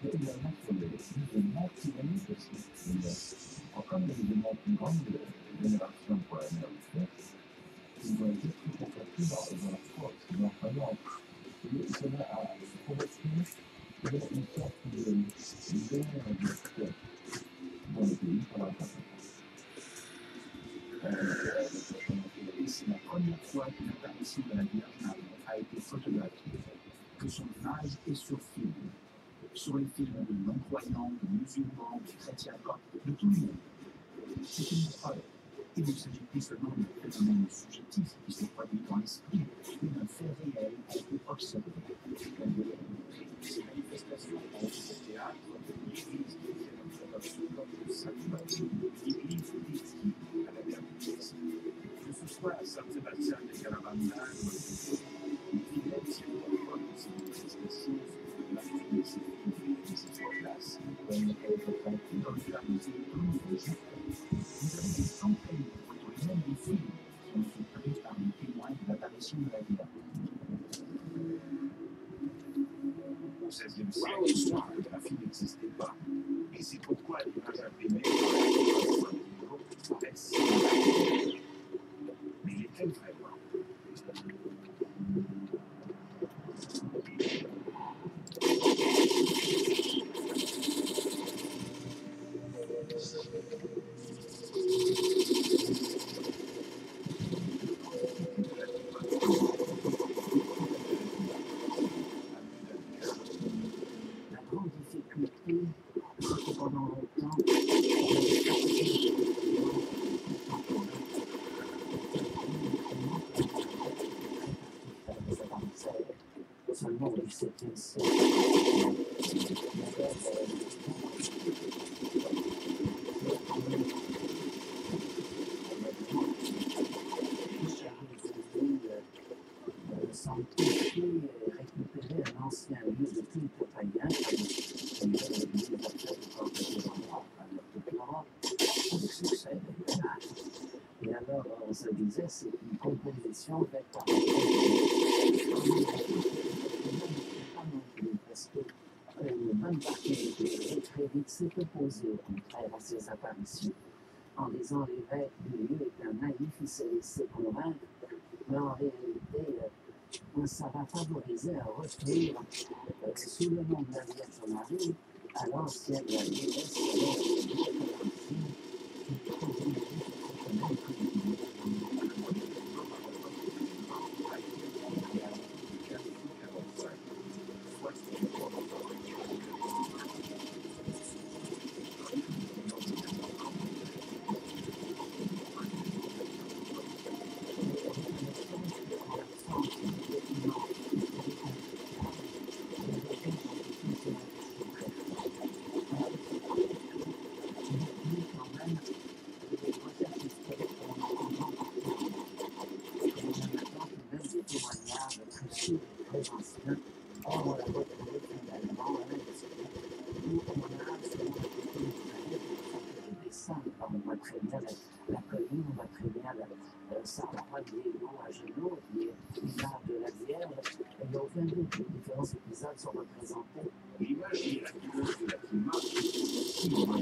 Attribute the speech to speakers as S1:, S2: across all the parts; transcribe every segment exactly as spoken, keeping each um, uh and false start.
S1: Et également sur les musulmans qui venaient aussi. Et encore les musulmans plus grandes générations pour la mère, ils ont été très confortés dans, dans leur foi, dans leur croyance. Et cela a provoqué une sorte de guerre de foi dans le pays pendant un certain temps. C'est la première fois qu'une apparition de la Vierge Marie a été photographiée, que son image est sur film, sur les films de non-croyants, de musulmans, de chrétiens, de tout le monde. C'est une preuve. Il ne s'agit plus seulement d'un phénomène subjectif qui se produit dans l'esprit, mais d'un fait réel a été observé. Ces manifestations ont été au théâtre de l'Église chrétienne orthodoxe de Saint-Baptiste, l'Église christique à la Vierge. Que ce soit à Saint-Sébastien de Caravana ou à Saint-Paul, les fidèles s'y retrouvent de ces manifestations de la Trinité et ses trois classes, comme elle est traitée dans le cadre de ces Égypte. Vous avez des centaines de photos et même des films qui ont été pris par les témoins de l'apparition de la Vierge. Au seizième siècle, la photographie n'existait pas. Et c'est pourquoi l'image imprimée paraît si vraie. Mais est-elle vraiment? Seulement au dix-septième siècle. Récupérer un ancien lieu de culte païen, comme l'église de avec succès d'ailleurs. Et alors, on se disait, c'est une composition faite par parce qu'une bonne partie des péchés très vite s'est opposée au contraire à ces apparitions, en disant l'évêque du lieu est un naïf, il s'est laissé convaincre, mais en réalité, ça va favoriser un retour euh, sous le nom de la Vierge Marie à l'ancienne la déesse la colline, on va très bien Sarah Diego à genoux, qui est l'image de la Vierge, et dans aucun doute, les différents épisodes sont représentés. L'image de la Vierge de la Climat, qui va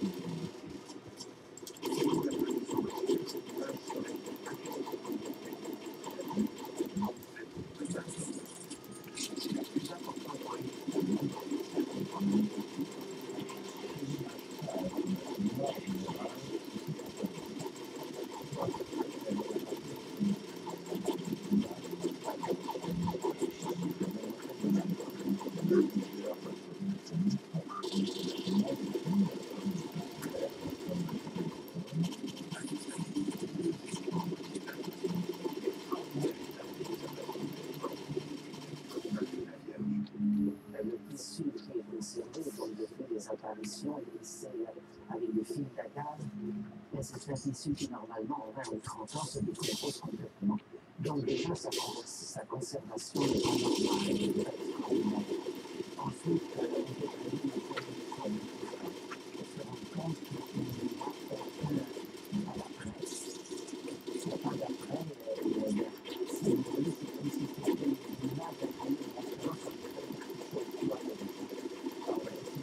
S1: avec des fils d'agave, mais c'est un tissu qui normalement en vingt ou trente ans se décompose complètement. Donc déjà sa, sa conservation est pas normale. Ensuite, on peut créer une production. On se rend compte qu'il n'y a aucun à la presse. Il n'y a pas d'après, c'est une police qui comme si c'était une image d'après.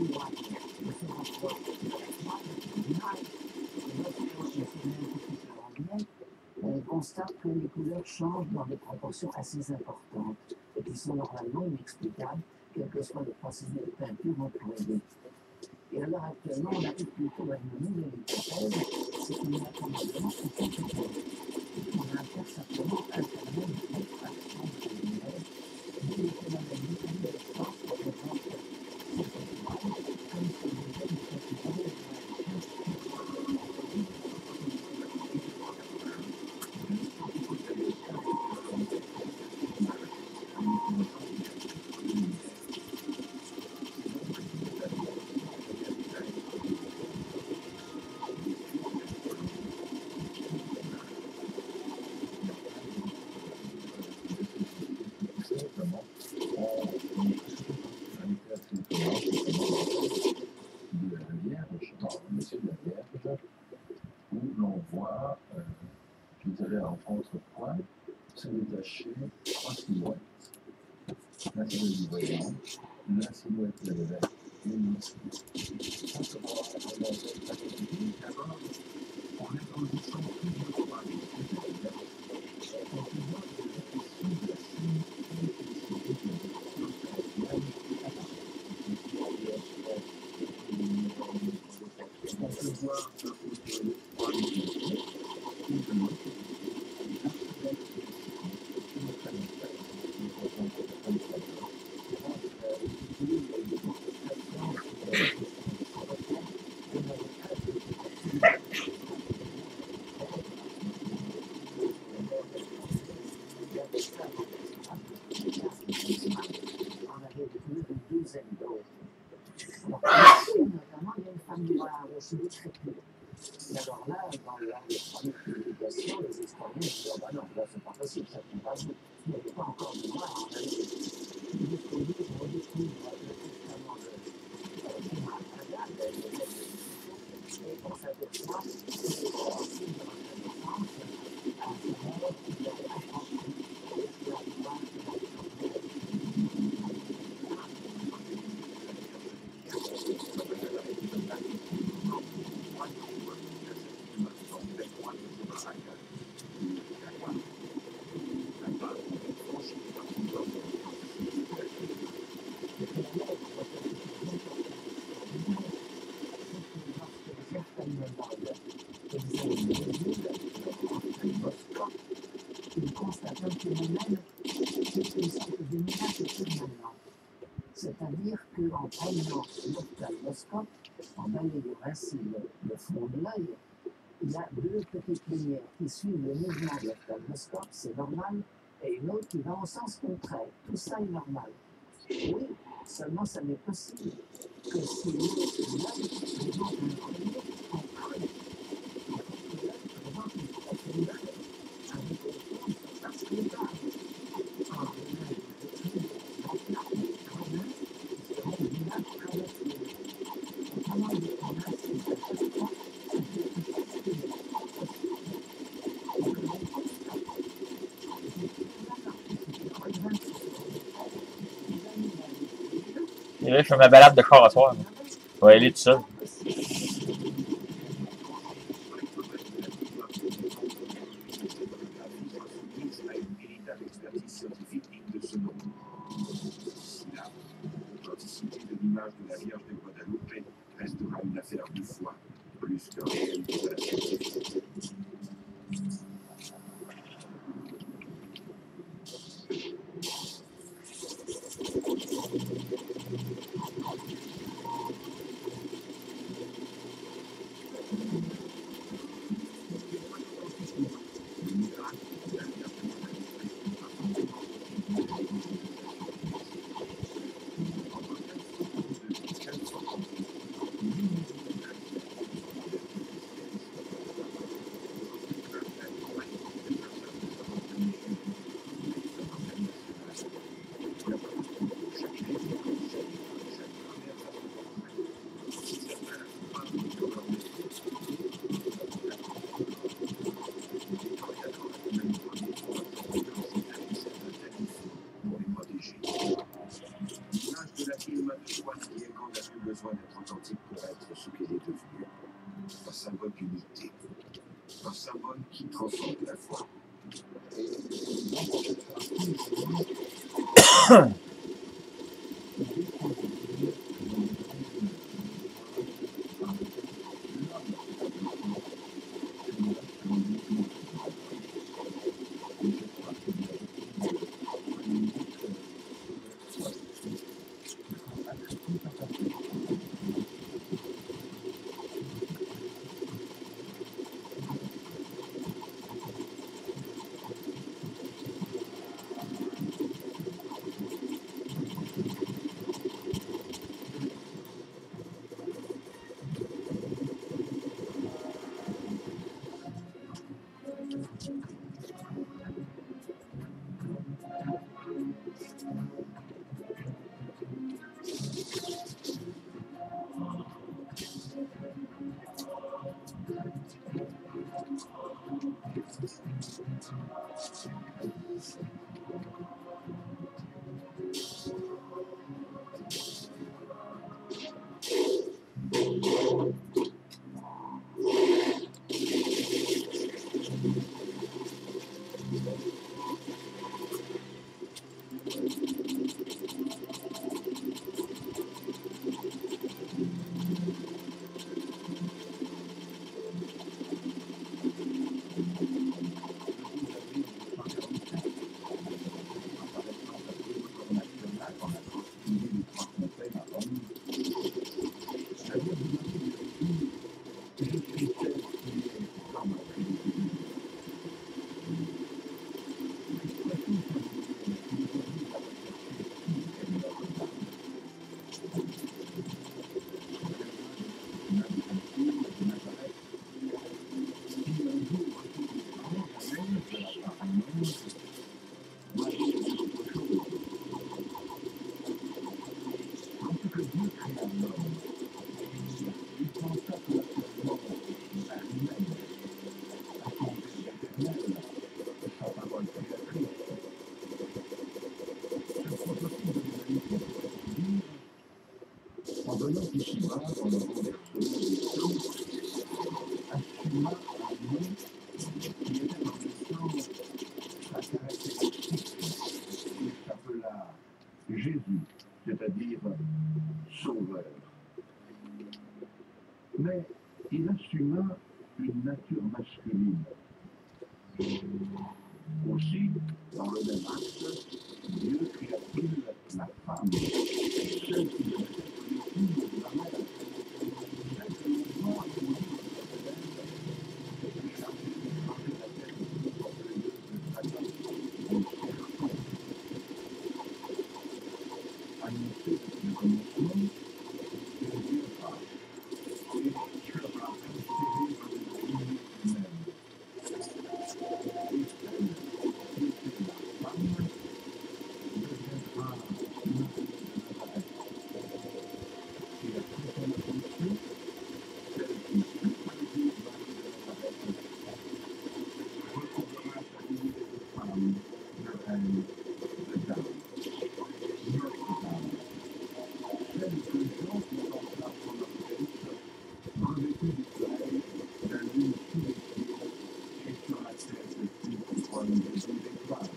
S1: s'éloigne de ce rapport de la toile, de l'image, et lorsqu'on se met un petit peu en anglais, on constate que les couleurs changent dans des proportions assez importantes et qui sont normalement inexplicables, quel que soit le procédé de peinture employé. Et alors actuellement, on arrive plutôt à une nouvelle hypothèse, c'est qu'il y a probablement aucun pigment. On a affaire simplement à un phénomène de diffraction de la lumière, d'où le phénomène luminescence représente cette étoile comme si les jeunes capitales
S2: se détacher trois silhouettes. La silhouette du voyant, la silhouette de l'évêque et une autre silhouette. Ça se voit dans la catégorie. D'abord, en agrandissant plusieurs fois les critères, on peut voir que la question de la signification de la on peut voir d'un côté trois millions et de l'autre Et alors là, dans la première publication, les historiens disent oh, bah non, là c'est pas possible, ça ne pas vous. Il n'y avait pas encore de noir. On avait découvert, on découvre le testament de Kimra Kaga, et on s'aperçoit que c'est aussi de reconnaissance à ce moment qu'il avait affranchi l'esclavage de la c'est-à-dire qu'en prenant l'ophtalmoscope, en balayant ainsi le, le fond de l'œil, il y a deux petites lumières qui suivent le mouvement de l'ophtalmoscope, c'est normal, et une autre qui va en sens contraire. Tout ça est normal. Oui, seulement ça n'est possible que si l'œil présente un premier en creux. En fait, l'œil présente une profondeur avec une forme particulière. En l'œil,
S3: Et là, je fais ma balade de char à soir. Je vais aller tout seul.
S1: L'authenticité de l'image de la Vierge de Guadalupe restera une affaire de foi plus que réelle de la scientifique. besoin d'être authentique pour être ce qu'elle est devenue. Un symbole d'unité. Un symbole qui transcende la foi. Et donc, on peut faire en venant ici-bas, en le renversement des choses, assuma un nom qui était en même temps sa caractéristique. Il s'appela Jésus, c'est-à-dire Sauveur. Mais il assuma une nature masculine. Aussi, dans le même acte, Dieu cria-t-il la femme, celle qui devait être l'épouse de la mère, celle que l'on voit au livre précédent, était chargée de changer la tête de porteuse de Satan, du serpent. Annoncé depuis le commencement, que Dieu passe, et sera inspiré dans le milieu humain. Et celle qui était la femme deviendra une fille de Nazareth. Et la prochaine fonction, celle qui fut choisie dans le de Nazareth, recouvrira sa dignité de femme, de reine, de dame, notre dame. Celle que Jean contempla son orgueil, revêtue du soleil, d'un lune sous les pieds, et sur la tête une couronne de douze étoiles.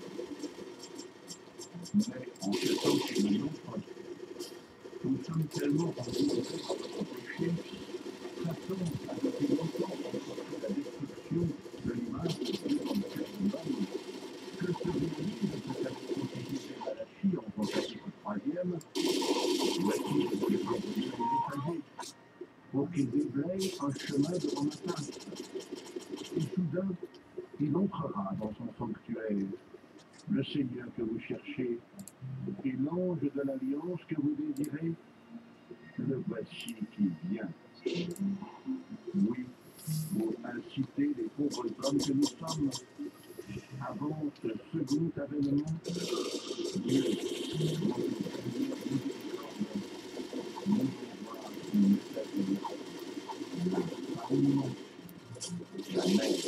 S1: Mais en ce temps qui est le nôtre, nous sommes tellement engourdés par notre péché, Satan a depuis longtemps emporté la destruction de l'image de Dieu dans le cœur de l'homme, que ce vernis de cette prophétie de Malachie en son chapitre troisième, voici ce que Dieu a dit aux messagers, pour qu'il déblaye un chemin devant ma face. Et soudain, il entrera dans son sanctuaire, le Seigneur que vous cherchez, et l'ange de l'alliance que vous désirez, le voici qui vient. Oui, pour inciter les pauvres hommes que nous sommes, avant ce second avènement, Dieu, mon Seigneur miséricorde, nous envoie son messager, la femme, la mère.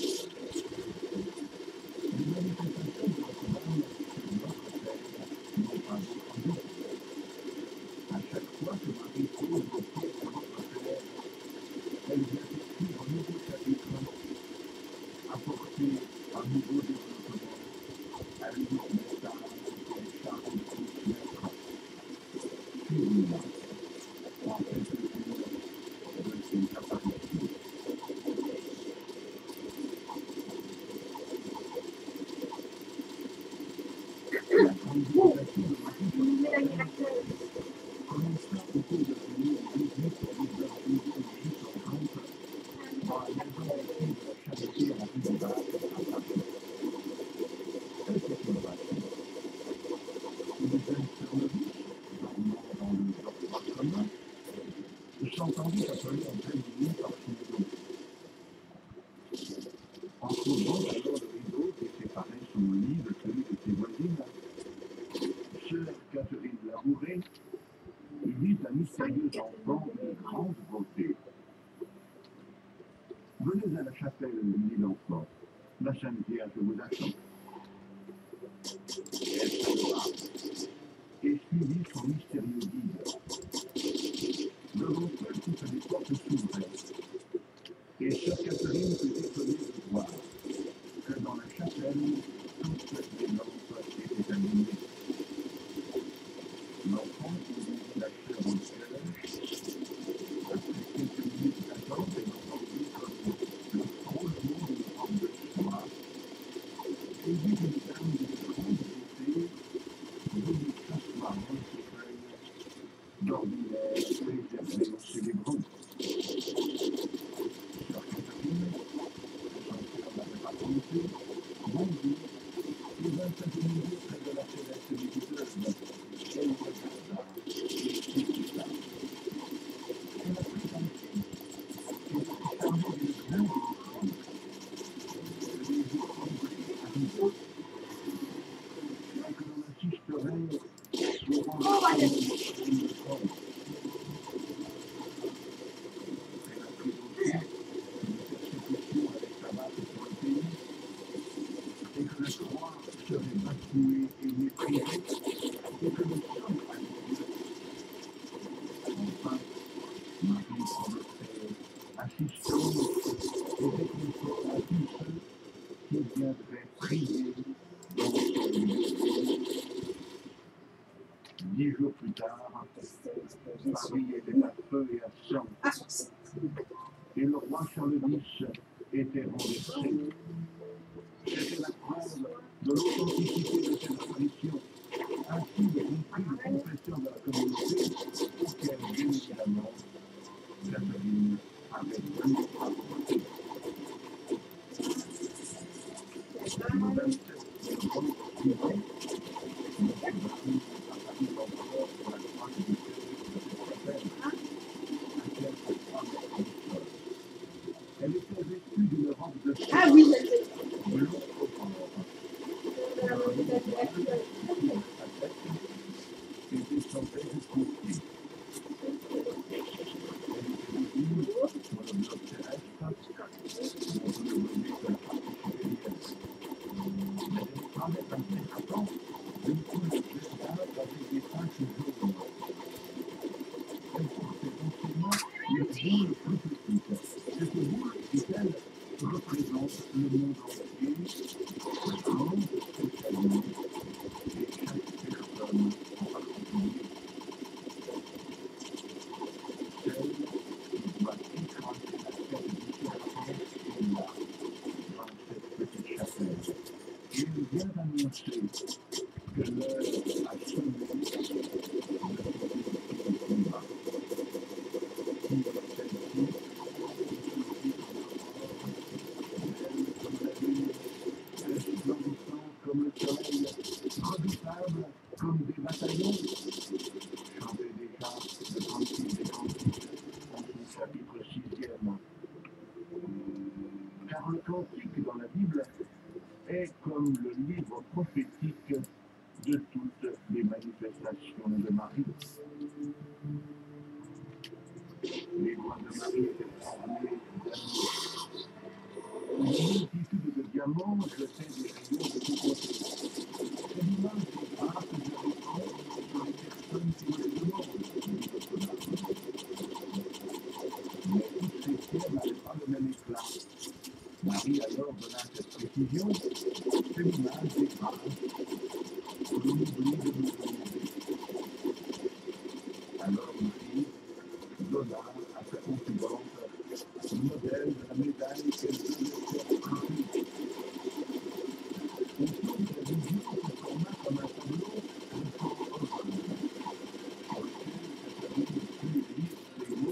S1: Les manifestations de notre âme sur notre terre n'ont pas d'autre but. À chaque fois que Marie pose l'entendit appeler en pleine nuit par son dos. En trouvant alors le rideau qui séparait son lit de celui de ses voisines, sœur Catherine Labouré y vit un mystérieux enfant de grande beauté. Venez à la chapelle, lui dit l'enfant. Ma Sainte Vierge vous attend. Elle se leva et suivit son mystérieux guide. Devant elle, toutes les portes s'ouvraient. Et sœur Catherine fut étonnée de voir que dans la chapelle, toutes les lampes étaient allumées. L'enfant conduisit la sœur en cœur. Après quelques minutes d'attente, elle entendit comme le frôlement d'une robe de soie. Et vit une dame de grande beauté venue s'asseoir dans le fauteuil, d'ordinaire réservé aux célébrants. Sœur Catherine, son cœur n'avait pas compté, bondit et vint s'agenouiller près de la céleste méditeuse. Elle regarda et écouta. Elle a pris un pied et fut charmée d'une grande émotion. Les yeux tremblés arrivaient. Et que l'on assisterait au renversement de corps. Elle a pris aussi une persécution avec s'abattre sur le pays, et que la croix serait bafouée et méprisée, et que le sang allait. Enfin, Marie semble-t-elle assistante et réconfort à tous ceux qui viendraient prier dans son lieu. Dix jours plus tard, Paris était à feu et à sang, et le roi Charles X était renversé. C'était la preuve de l'authenticité de cette apparition, ainsi de compris le confesseur de la communauté, auquel, bien évidemment, Catherine avait vraiment apporté. Le vingt-sept novembre suivant, M. Baptiste apparut encore sur la croix du cœur de cette chapelle, à quelques trois mètres du sol. Elle était vêtue d'une robe de soie,
S4: Ah oui,
S1: bleu au corps. La robe de voile couvrait sa tête et descendait jusqu'aux pieds. Elle était visible sur le bloc terrestre, dont vous ne voyez que la partie supérieure. Mais elle parlait un serpent d'une couleur verdâtre avec des taches jaunes. Elle portait dans ses mains une boule plus petite. Cette boule, dit-elle, représente le monde entier, la France spécialement, et chaque personne en particulier. Celle qui doit écraser la tête différente est là, dans cette petite chapelle. Il vient d'annoncer que l'heure a sonné de ce combat. Qui est celle-ci? Resplendissant comme le soleil, redoutable comme des bataillons, chantait déjà le trente-six des Cantiques en son chapitre sixième. Car le Cantique dans la Bible est comme le livre prophétique de toutes les manifestations de Marie. Les doigts de Marie étaient ornés d'amour. Une multitude de diamants jetaient des rayons de tous côtés. C'est l'image des grâces et des réponses pour les personnes qui me les demandent, dit le sonate. Mais toutes ces pierres n'avaient pas le même éclat. Marie alors donna cette précision, c'est l'image des grâces, que l'on oublie de nous demander. Alors Marie donna à sa confidente le modèle de la médaille qu'elle devait faire prier. Autour de la vision se forma comme un tableau de forme ovale, sur lequel Catherine put lire ces mots.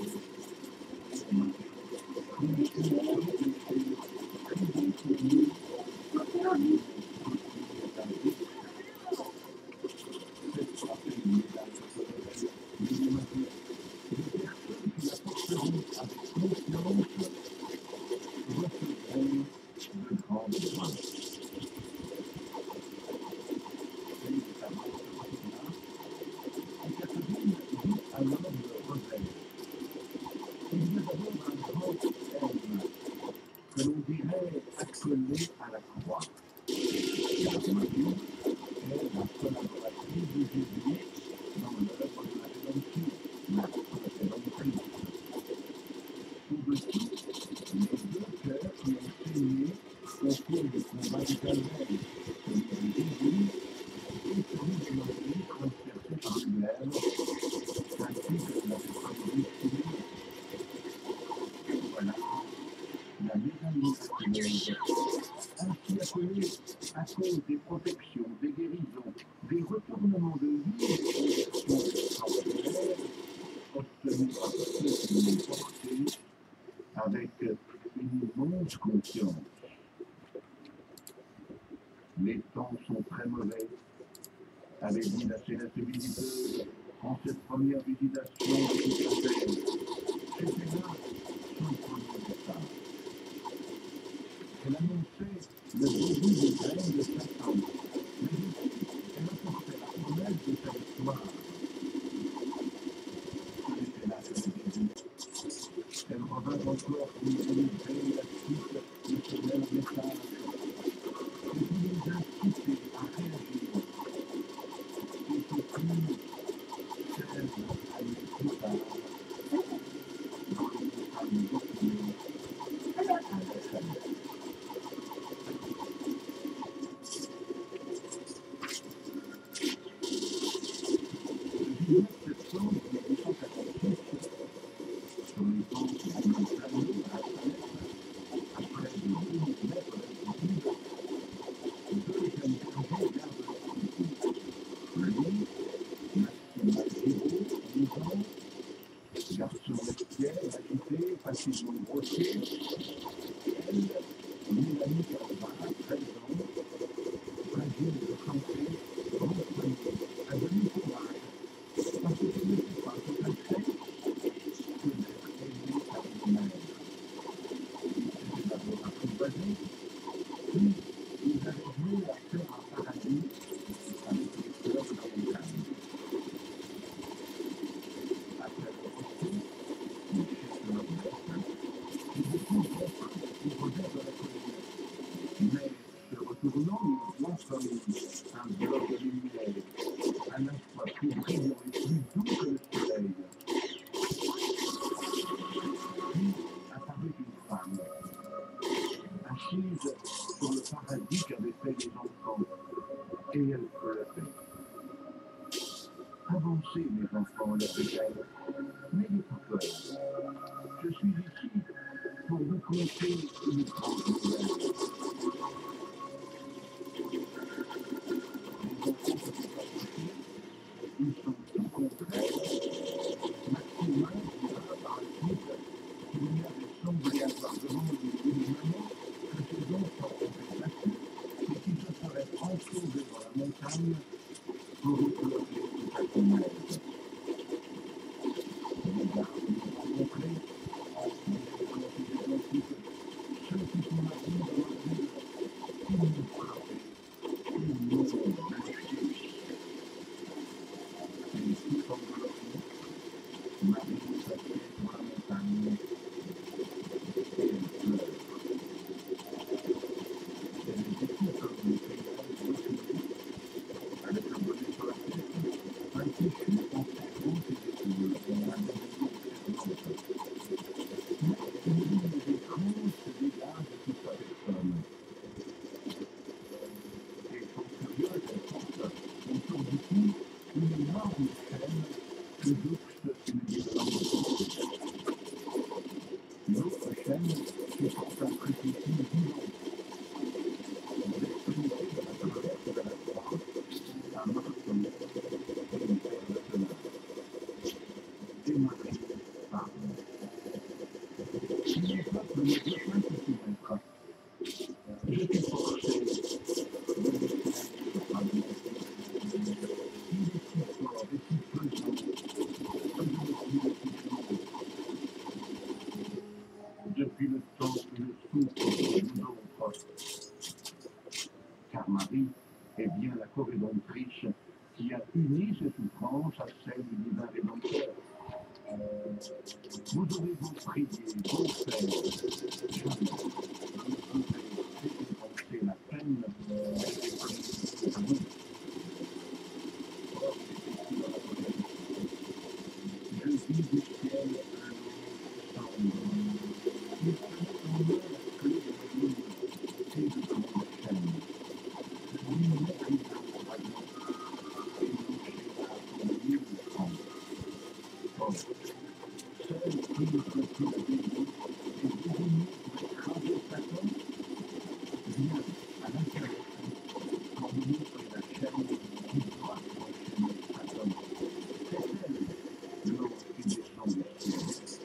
S1: Une chanson était priée pour nous, Catherine, est un risque. Cette frappée de médaille se révèle, mais maintenant, les personnes qui la portent puissances recevront de grandes grâces. Et sa mort se retourna, et Catherine vit alors le revers. Il y a d'abord un grand M que l'on dirait accolé à la croix. La Marie est la collaboratrice de Jésus dans l'œuvre de la rédemption, l'acte rédemptrice. Pour-dessus, les deux cœurs qui ont saigné au cours du combat du Calvaire, celui de Jésus et celui de Marie transpercé par le glaive, ainsi que la famille Simeon. Et voilà la médaille miraculeuse, ainsi appelée à cause des protections, des guérisons, des retournements de vie, des conversions extraordinaires obtenues par ceux qui l'ont portée avec une immense confiance. Les temps sont très mauvais, avait dit la sénatrice en cette première visitation de toute la terre. C'était là son premier départ. Elle annonçait le début du règne de Satan, mais aussi elle apportait la promesse de sa victoire. C'était là que le début. Elle revint encore pour nous délivrer la suite de ce même message, et pour nous inciter à réagir, et surtout celle à une plus tard, dans les montagnes d'Occupées, à la famille. Le dix-neuf septembre mille huit cent quarante-six, sur les bancs du Mont-Saint-Denis à la Salette, après de longs mètres d'altitude, deux jeunes bergers gardent leur troupeau. Lui, Maximal Giraud, douze ans, garçon fier, agité, facilement brossé. Elle, Mélanie Calvin, treize ans, fragile de santé, renfrognée, à demi sauvage, parce qu'elle ne sait pas ce qu'elle fait que d'être aimée par une mère. Il s'était d'abord apprivoisé, puis ils avaient joué à faire un paradis avec les fleurs de la montagne. Après le repos, ils cherchent leur destin, ils découvrent enfin au revers de la colline. Mais, se retournant, ils voient comme un bloc de lumière, à la fois plus brillant et plus doux que le soleil. Puis apparaît une femme, assise sur le paradis qu'avaient fait les enfants, et elle pleurait. Avancez, mes enfants, leur dit-elle, n'ayez pas peur. Je suis ici pour vous conter une grande nouvelle. Les enfants se sont approchés, ils sont tout contraires. Maximin dira par la suite qu'il lui avait semblé avoir devant lui une maman que ses enfants avaient battue et qui se serait enfoncée dans la montagne pour y pleurer toute sa punaise. Les gardes l'ont rencontré, mais quand ils ont dit ceux qui sont arrivés dans la ville, ils m'ont frappé, ils m'ont lâché. Et tout enveloppé, Marie s'assied sur la montagne et elle pleure. Elle était tout comme les paysannes reculées, avec un bonnet sur la tête, un tissu enfermant ses épaules et un oreiller fermante. Mais une ligne d'étrange se dégage de toute sa personne. Et fort curieuse, elle porte autour du cou une énorme chaîne que jouxte une guirlande. Une autre chaîne qui porte un crucifix vivant. L'extrémité de la traverse de la croix, un marteau et une paire de tenailles. Et Marie parle. Mon peuple ne peut pas se soumettre. Je suis forcé de laisser ce fardeau. Il est si fort et si pesant que je me suis le plus lourd. depuis le temps que le souffle pour nous autres. Car Marie est bien la co-rédemptrice qui a uni ses souffrances à celles du divin Rédempteur. Vous aurez beau prier, beau faire, jamais vous ne pourrez récompenser la peine et pour vous. Je vis du ciel un eau sombre. Il fallait en eux la clé de l'église et de son chaîne. Lui maîtrisa son royaume et nous chéra son mille francs. Or, seul qui ne peut plus la désigne est désigné pour écraser Satan, vient à l'insurrection pour nous montrer la chaîne qui doit enchaîner Satan. C'est elle, l'eau qui descend du ciel.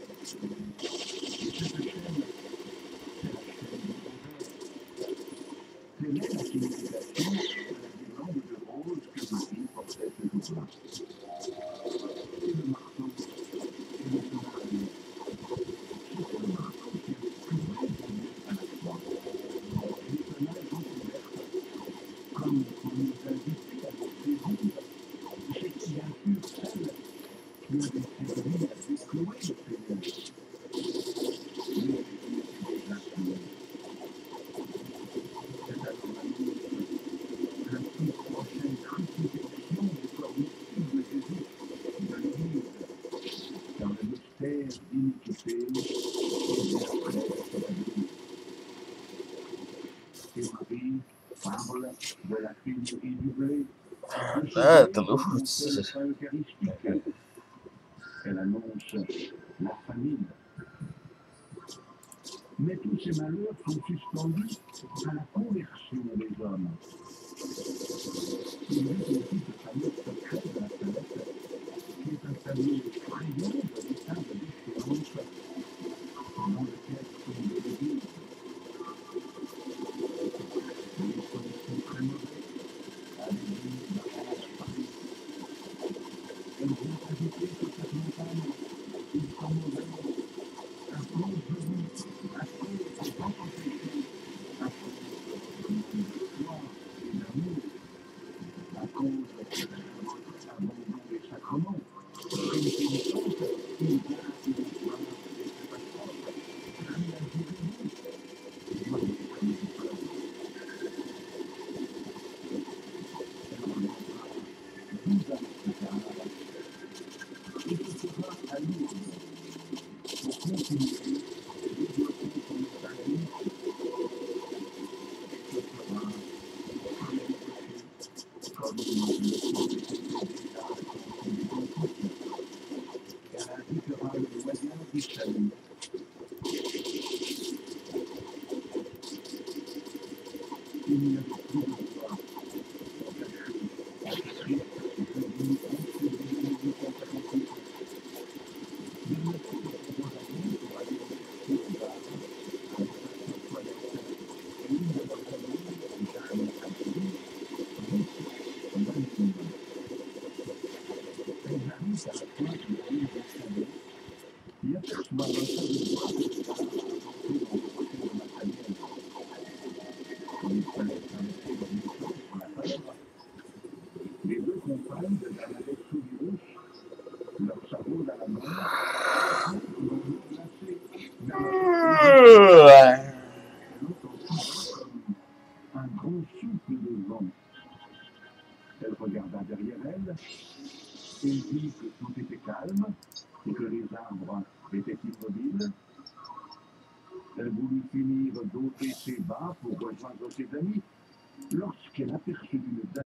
S1: Et cette chaîne, c'est la chaîne du revers. Telle est la signification de la guirlande de roses que Marie portait ce jour-là. Et le marteau et le cheval. C'était le marteau qui avait cloué Jésus à la croix. Et les tenailles entouvertes, comme pour nous inviter à nos saisons, c'est qui inclut celle qui avait servi à déclouer le Seigneur. Mais Jésus était déjà cloué. C'est alors l'annonce de la toute prochaine crucifixion du corps mystique de Jésus, de l'Église, car le mystère d'iniquité est bien près de la vie. Et Marie parle de la pénurie du blé, de ce
S3: Ah,
S1: blé
S3: drôle,
S1: dont on
S3: c'est
S1: fait le pain eucharistique. Elle annonce la famine. Mais tous ces malheurs sont suspendus à la conversion des hommes. Il y a aussi ce fameux secret de la planète, qui est un fameux crayon de l'état de déchéance dans lequel tombe l'Église. Les sons sont très mauvais, à l'Église en Paris. Elles vont ajouter sur cette montagne, ils sont mauvais, à cause de vous, à cause des enfants péchés, à cause de manque de foi et d'amour, à cause de votre abandon des sacrements. Une pénitente, il vient une histoire et catastrophe. Réagirez-vous? Voyez comme il pleure. Elle reviendra douze ans plus tard et se fera à Lourdes pour continuer et développer son message unique. Ce sera comme du péché, comme il le prophétisait déjà contre les conquis. Elle indiquera le moyen du salut. Il n'y avait plus de foi cachée à Christ jeudi onze février mille huit cent cinquante-huit. Il ne faut pas aujourd'hui pour aller chercher au bar, à la toilette, et une de leurs amies, Jeanne Abdou, dit unanime. Elles arrivent à la pointe de la ligne d'escalier et aperçoivent un tas de bois de départ à apporter dans le côté de matériel. Comme il fallait traverser leur maison sur la peur, les deux compagnes de Bernadette Soubirous, leur sabot à la main, sautent dans l'eau glacée. Bernadette
S3: Ouais.
S1: l'autre soudain comme un grand souffle de vent. Elle regarda derrière elle et vit que tout était calme et que les arbres étaient immobiles. Elle voulut finir d'ôter ses bas pour rejoindre ses amis lorsqu'elle aperçut une dame